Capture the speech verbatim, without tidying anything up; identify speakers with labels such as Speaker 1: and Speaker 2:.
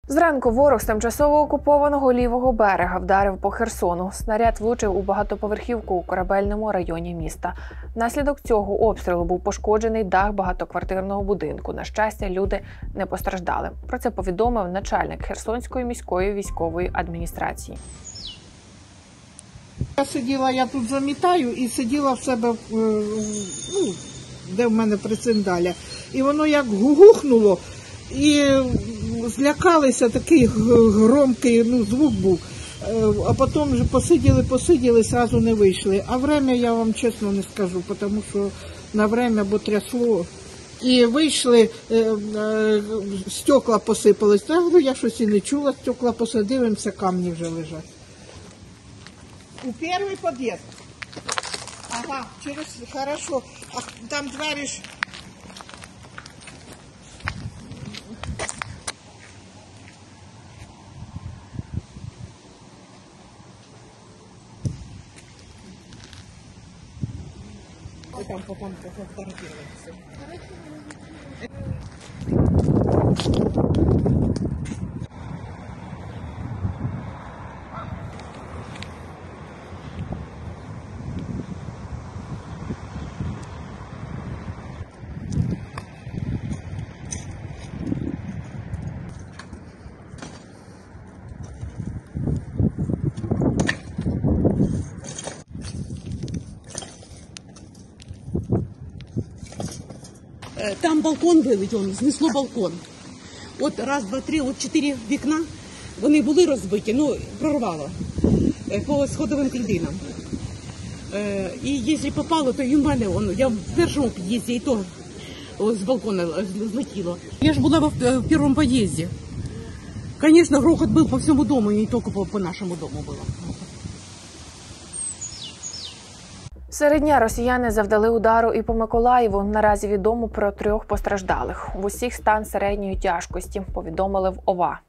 Speaker 1: Зранку ворог з тимчасово окупованого лівого берега вдарив по Херсону. Снаряд влучив у багатоповерхівку у Корабельному районі міста. Внаслідок цього обстрілу був пошкоджений дах багатоквартирного будинку. На щастя, люди не постраждали. Про це повідомив начальник Херсонської міської військової адміністрації.
Speaker 2: Я сиділа, я тут замітаю і сиділа в себе, ну, де в мене прициндаля. І воно як гугухнуло, і злякалися, такий громкий, ну, звук був. А потім вже посиділи, посиділи, одразу не вийшли. А время я вам чесно не скажу, тому що на время, бо трясло. І вийшли, стекла посипались. Та, ну, я щось і не чула, стекла посипались, дивимося, камні вже лежать. У перший під'їзд. Ага, через, хорошо. А там двері ж... Там потом фотографироваться.
Speaker 3: Там балкон вилетів, знесло балкон. От раз, два, три, от чотири вікна, вони були розбиті, ну, прорвало по сходовим клітинам. І якщо попало, то і в мене, он, я в першому під'їзді, і то з балкона злетіло. Я ж була в, в першому під'їзді. Звісно, грохот був по всьому дому, не тільки по, по нашому дому було.
Speaker 1: Серед дня росіяни завдали удару і по Миколаєву. Наразі відомо про трьох постраждалих. В усіх стан середньої тяжкості, повідомили в ОВА.